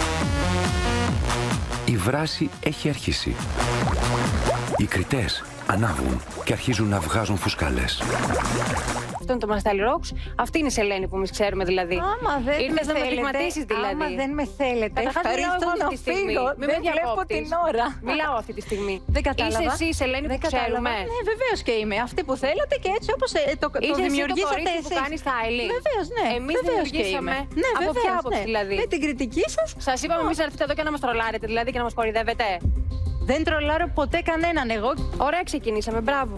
Η βράση έχει αρχίσει. Οι κριτές ανάβουν και αρχίζουν να βγάζουν φουσκάλες. Αυτό είναι το My Style Rocks. Αυτή είναι η σελένη που εμείς ξέρουμε δηλαδή. Άμα δεν ήρθες με να με θέλετε, δειγματίσεις δηλαδή. άμα δεν με θέλετε, ευχαρίστω να φύγω. Δεν βλέπω την ώρα. Μιλάω αυτή τη στιγμή. Δεν κατάλαβα. Είσαι εσύ η σελένη που ξέρουμε. Ναι, βεβαίως και είμαι. Αυτή που θέλατε και έτσι όπως το δημιουργήσατε εσείς. Που κάνει styling. Βεβαίως, ναι. Εμείς δημιουργήσαμε. Ναι, από ποια άποψη δηλαδή. Με την κριτική σας. Σας είπαμε εμείς να έρθετε εδώ και να μας τρολάρετε δηλαδή και να μας κορυδεύετε. Δεν τρολάρω ποτέ κανέναν εγώ. Ωραία ξεκινήσαμε, μπράβο.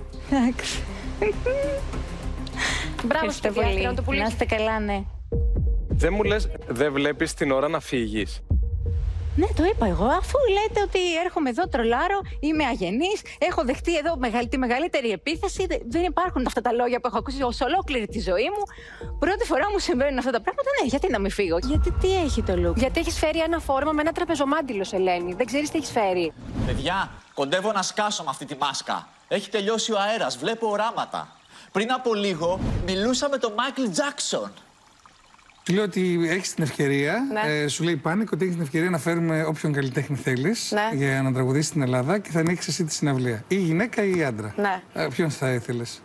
Μπράβο στο πολύ. Να είστε καλά, ναι. Δεν μου λες, δεν βλέπεις την ώρα να φύγεις. Ναι, το είπα εγώ. Αφού λέτε ότι έρχομαι εδώ, τρολάρω, είμαι αγενής, έχω δεχτεί εδώ τη μεγαλύτερη επίθεση. Δεν υπάρχουν αυτά τα λόγια που έχω ακούσει ως ολόκληρη τη ζωή μου. Πρώτη φορά μου συμβαίνουν αυτά τα πράγματα. Ναι, γιατί να μην φύγω. Γιατί τι έχει το look. Γιατί έχεις φέρει ένα φόρμα με ένα τραπεζομάντιλο, Ελένη. Δεν ξέρεις τι έχεις φέρει. Παιδιά, κοντεύω να σκάσω με αυτή τη μάσκα. Έχει τελειώσει ο αέρας, βλέπω οράματα. Πριν από λίγο μιλούσα με τον Μάικλ Τζάκσον. Του λέω ότι έχεις την ευκαιρία, σου λέει Πάνικ, ότι έχεις την ευκαιρία να φέρουμε όποιον καλλιτέχνη θέλεις για να τραγουδήσεις στην Ελλάδα και θα ανοίξεις εσύ τη συναυλία. Ή γυναίκα ή άντρα. Ναι. Ποιον θα ήθελες?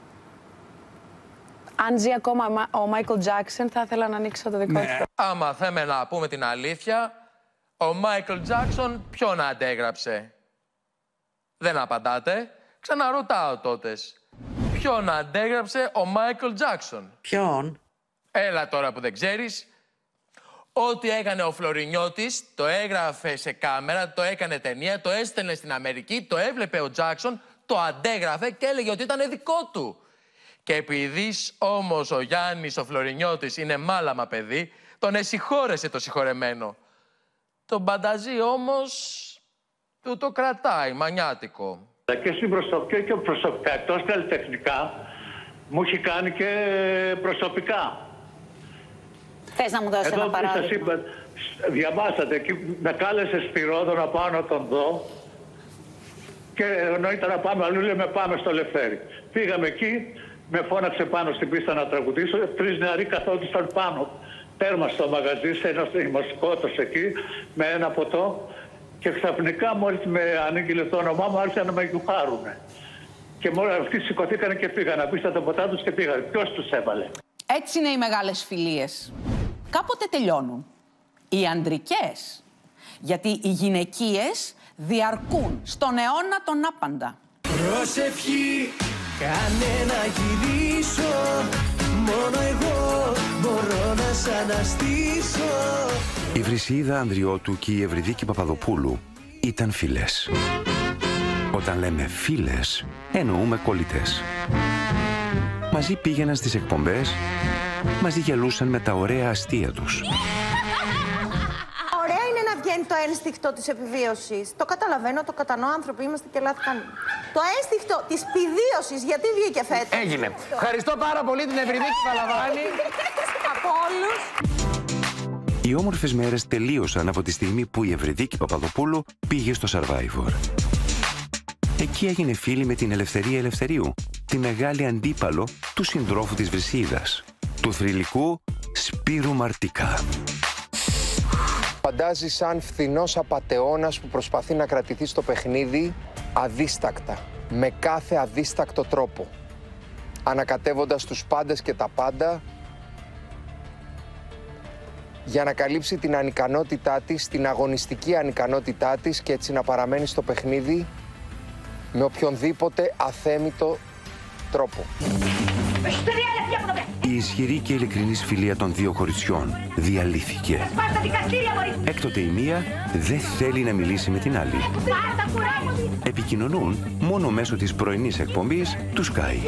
Αν ζει ακόμα ο Μάικλ Τζάκσον, θα ήθελα να ανοίξω το δικό του. Άμα θέμε να πούμε την αλήθεια, ο Μάικλ Τζάκσον ποιον αντέγραψε? Δεν απαντάτε. Ξαναρωτάω τότε. Ποιον αντέγραψε ο Μάικλ Τζάκσον? Ποιον? Έλα τώρα που δεν ξέρεις. Ό,τι έκανε ο Φλωρινιώτης, το έγραφε σε κάμερα, το έκανε ταινία, το έστελνε στην Αμερική, το έβλεπε ο Τζάκσον, το αντέγραφε και έλεγε ότι ήταν δικό του. Και επειδή όμως ο Γιάννης ο Φλωρινιώτης είναι μάλαμα παιδί, τον εσυγχώρεσε το συγχωρεμένο. Το μπανταζί όμως του το κρατάει μανιάτικο. Και στην προσωπική και προσωπικά, εκτός καλλιτεχνικά, μου έχει κάνει και προσωπικά. Θες να μου δώσεις ένα παράδειγμα? Σας είπα, διαβάσατε εκεί, με κάλεσε στη Ρόδο να πάω να τον δω και εννοείται να πάμε αλλού, λέμε πάμε στο Λευτέρι. Πήγαμε εκεί, με φώναξε πάνω στην πίστα να τραγουδήσω, 3 νεαροί καθόντουσαν πάνω, τέρμα στο μαγαζί, σε ένα σκότος εκεί, με ένα ποτό. Και ξαφνικά μόλις με ανήγγειλε το όνομά μου άρχισαν να με γιουχάρουνε. Και μόλις αυτοί σηκωθήκανε και πήγαν, αφήσαν τα ποτά τους και πήγαν. Ποιος τους έβαλε? Έτσι είναι οι μεγάλες φιλίες. Κάποτε τελειώνουν. Οι ανδρικές. Γιατί οι γυναικείες διαρκούν στον αιώνα τον άπαντα. Προσευχή, κάνε να γυρίσω. Μόνο εγώ μπορώ να σ' αναστήσω. Η Βρυσίδα Ανδριώτου και η Ευρυδίκη Παπαδοπούλου ήταν φίλες. Όταν λέμε φίλες, εννοούμε κολλητές. Μαζί πήγαιναν στις εκπομπές, μαζί γελούσαν με τα ωραία αστεία τους. Ωραία είναι να βγαίνει το ένστικτο της επιβίωσης. Το καταλαβαίνω, το κατανοώ, άνθρωποι είμαστε και λάθη κάνουμε. Το ένστικτο της πηδίωσης, γιατί βγήκε φέτος? Έγινε. Ευχαριστώ πάρα πολύ την Ευρυδίκη Παλαβάνη. Από όλους. Οι όμορφες μέρες τελείωσαν από τη στιγμή που η Ευρυδίκη Παπαδοπούλου πήγε στο Survivor. Εκεί έγινε φίλη με την Ελευθερία Ελευθερίου, τη μεγάλη αντίπαλο του συντρόφου της Βρυσίδας, του θρυλικού Σπύρου Μαρτικά. Φαντάζει σαν φθηνός απατεώνας που προσπαθεί να κρατηθεί στο παιχνίδι αδίστακτα, με κάθε αδίστακτο τρόπο, ανακατεύοντας τους πάντες και τα πάντα για να καλύψει την ανικανότητά της, την αγωνιστική ανικανότητά της και έτσι να παραμένει στο παιχνίδι με οποιονδήποτε αθέμητο τρόπο. Η ισχυρή και ειλικρινής φιλία των δύο κοριτσιών διαλύθηκε. Έκτοτε η μία δεν θέλει να μιλήσει με την άλλη. Επικοινωνούν μόνο μέσω της πρωινής εκπομπής του Sky.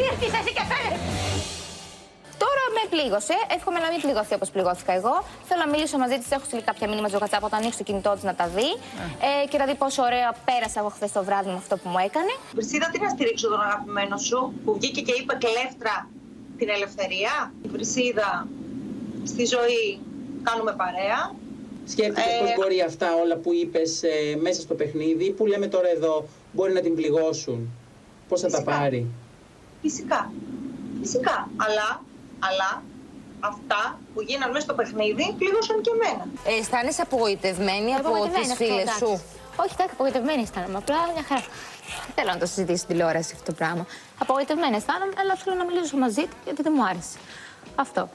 Τώρα με πλήγωσε. Εύχομαι να μην πληγωθεί όπως πληγώθηκα εγώ. Θέλω να μιλήσω μαζί της. Έχω στείλει κάποια μήνυμα στο WhatsApp όταν ανοίξει το κινητό της να τα δει. Και να δει πόσο ωραία πέρασα εγώ χθες το βράδυ με αυτό που μου έκανε. Βρυσίδα, τι να στηρίξω τον αγαπημένο σου που βγήκε και είπε κλέφτρα την ελευθερία. Η Βρυσίδα, στη ζωή κάνουμε παρέα. Σκέφτηκες πώς μπορεί αυτά όλα που είπες μέσα στο παιχνίδι, που λέμε τώρα εδώ, μπορεί να την πληγώσουν. Πώς θα τα πάρει. Φυσικά. Φυσικά. Αλλά αυτά που γίνανε μέσα στο παιχνίδι πλήγωσαν και εμένα. Αισθάνεσαι απογοητευμένη από τις φίλες σου? Όχι, так, απογοητευμένη αισθάνομαι. Απλά μια χαρά. Δεν θέλω να το συζητήσω στην τηλεόραση αυτό το πράγμα. Απογοητευμένη αισθάνομαι, αλλά θέλω να μιλήσω μαζί του γιατί δεν μου άρεσε. Αυτό.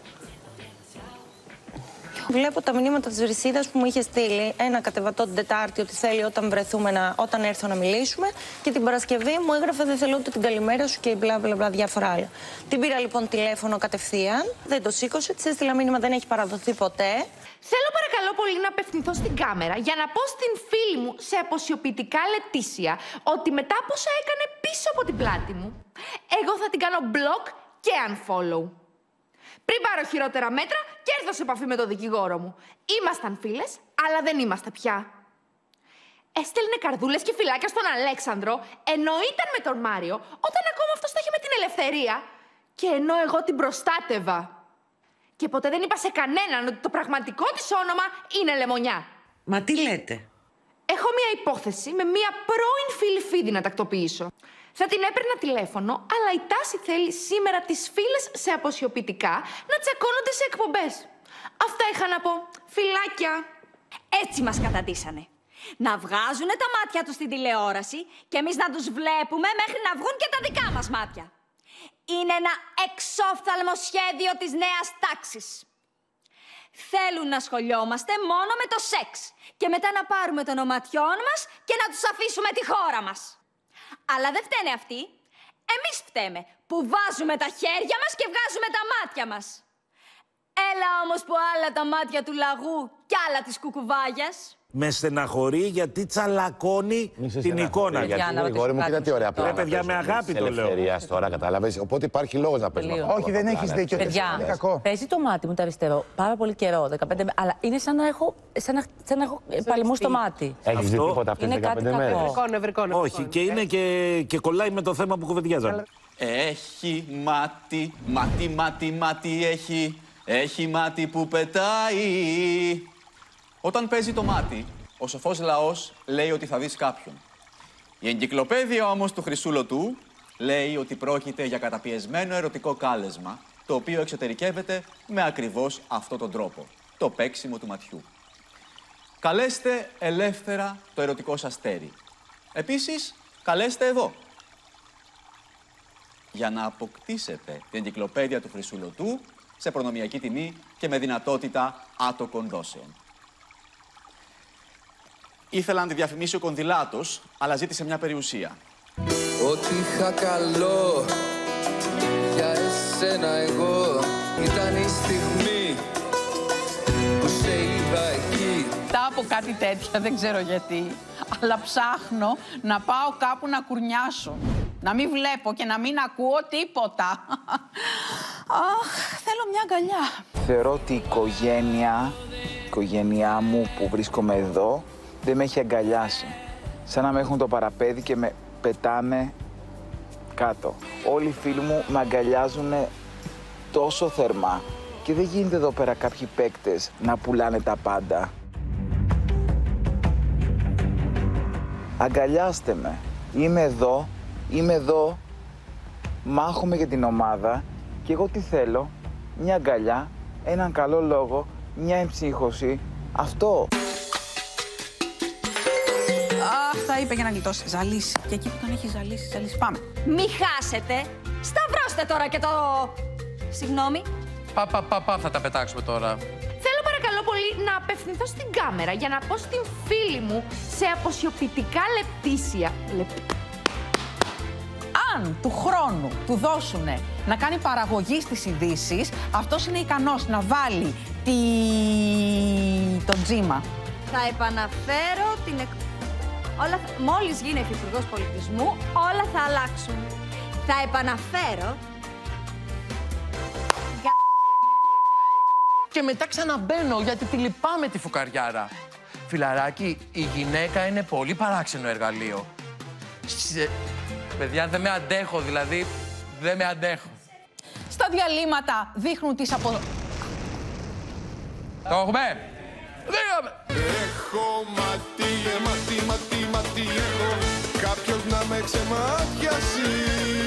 Βλέπω τα μηνύματα της Βρυσίδας που μου είχε στείλει ένα κατεβατό την Τετάρτη ότι θέλει όταν έρθω να μιλήσουμε. Και την Παρασκευή μου έγραφε δεν θέλω ούτε την καλημέρα σου και μπλα μπλα μπλα διάφορα άλλα. Την πήρα λοιπόν τηλέφωνο κατευθείαν, δεν το σήκωσε, της έστειλα μήνυμα δεν έχει παραδοθεί ποτέ. Θέλω παρακαλώ πολύ να απευθυνθώ στην κάμερα για να πω στην φίλη μου σε αποσιοποιητικά Λετήσια ότι μετά από όσα έκανε πίσω από την πλάτη μου, εγώ θα την κάνω block και unfollow. Πριν πάρω χειρότερα μέτρα και έρθω σε επαφή με τον δικηγόρο μου. Ήμασταν φίλες, αλλά δεν είμαστε πια. Έστελνε καρδούλες και φυλάκια στον Αλέξανδρο, ενώ ήταν με τον Μάριο, όταν ακόμα αυτός το είχε με την Ελευθερία και ενώ εγώ την προστάτευα. Και ποτέ δεν είπα σε κανέναν ότι το πραγματικό της όνομα είναι Λεμονιά. Μα τι λέτε? Έχω μία υπόθεση με μία πρώην φίλη Φίδη να τακτοποιήσω. Θα την έπαιρνα τηλέφωνο, αλλά η τάση θέλει σήμερα τις φίλες σε αποσιοποιητικά να τσακώνονται σε εκπομπές. Αυτά είχα να πω. Φιλάκια. Έτσι μας καταντήσανε. Να βγάζουνε τα μάτια τους στην τηλεόραση και εμείς να τους βλέπουμε μέχρι να βγουν και τα δικά μας μάτια. Είναι ένα εξόφθαλμο σχέδιο της νέας τάξης. Θέλουν να σχολιόμαστε μόνο με το σεξ και μετά να πάρουμε των οματιών μας και να τους αφήσουμε τη χώρα μας. Αλλά δεν φταίνε αυτοί. Εμείς φταίμε που βάζουμε τα χέρια μας και βγάζουμε τα μάτια μας. Έλα όμως που άλλα τα μάτια του λαγού κι άλλα της κουκουβάγιας. Με στεναχωρεί γιατί τσαλακώνει την εικόνα. Γιατί Γρηγόρη μου, κοίτα τι ωραία πράγματα. Παιδιά, με αγάπη το λέω. Ελευθερίας τώρα, κατάλαβες. Οπότε υπάρχει λόγος να παίζουμε αυτό. Όχι, δεν έχεις δίκιο. Παιδιά, παίζει το μάτι μου το αριστερό πάρα πολύ καιρό, 15 αλλά είναι σαν να έχω παλαιμό στο μάτι. Έχεις δει τίποτα αυτές τις 15 μέρες? Νευρικό. Όχι, και είναι και κολλάει με το θέμα που κουβεντιάζαμε. Έχει μάτι έχει. Έχει μάτι που πετάει. Όταν παίζει το μάτι, ο σοφός λαός λέει ότι θα δεις κάποιον. Η εγκυκλοπαίδεια όμως του Χρυσούλωτου λέει ότι πρόκειται για καταπιεσμένο ερωτικό κάλεσμα, το οποίο εξωτερικεύεται με ακριβώς αυτόν τον τρόπο, το παίξιμο του ματιού. Καλέστε ελεύθερα το ερωτικό σας τέρι. Επίσης, καλέστε εδώ. Για να αποκτήσετε την εγκυκλοπαίδεια του Χρυσούλωτου σε προνομιακή τιμή και με δυνατότητα άτοκων δόσεων. Ήθελα να τη διαφημίσει ο Κονδυλάτος, αλλά ζήτησε μια περιουσία. Ό,τι είχα καλό για εσένα εγώ ήταν η στιγμή που σε είδα εκεί. Μετά από κάτι τέτοιο, δεν ξέρω γιατί, αλλά ψάχνω να πάω κάπου να κουρνιάσω. Να μην βλέπω και να μην ακούω τίποτα. Αχ, θέλω μια αγκαλιά. Θεωρώ ότι η οικογένειά μου που βρίσκομαι εδώ δεν με έχει αγκαλιάσει. Σαν να με έχουν το παραπέδι και με πετάνε κάτω. Όλοι οι φίλοι μου με αγκαλιάζουν τόσο θερμά Και δεν γίνεται εδώ πέρα κάποιοι παίκτες να πουλάνε τα πάντα. Αγκαλιάστε με. Είμαι εδώ, μάχομαι για την ομάδα και εγώ τι θέλω, μια αγκαλιά, έναν καλό λόγο, μια εμψύχωση, αυτό. Αχ, θα είπε για να γλιτώσει. Ζαλίσει. Και εκεί που τον έχει ζαλίσει. Πάμε. Μη χάσετε. Σταυρώστε τώρα και το... Συγγνώμη. Θα τα πετάξουμε τώρα. Θέλω παρακαλώ πολύ να απευθυνθώ στην κάμερα για να πω στην φίλη μου σε αποσιωπητικά λεπτήσια. Αν του χρόνου του δώσουνε να κάνει παραγωγή στις ειδήσεις, αυτός είναι ικανός να βάλει το τζίμα. Θα επαναφέρω την μόλις γίνει υφυπουργός πολιτισμού, όλα θα αλλάξουν. Θα επαναφέρω... Και μετά ξαναμπαίνω γιατί τη λυπάμαι τη φουκαριάρα. Φιλαράκι, η γυναίκα είναι πολύ παράξενο εργαλείο. Παιδιά, δεν με αντέχω, δηλαδή, δεν με αντέχω. Στα διαλύματα δείχνουν τις Το έχουμε! Έχω ματί έχω. Κάποιος να με ξεμάτιασει.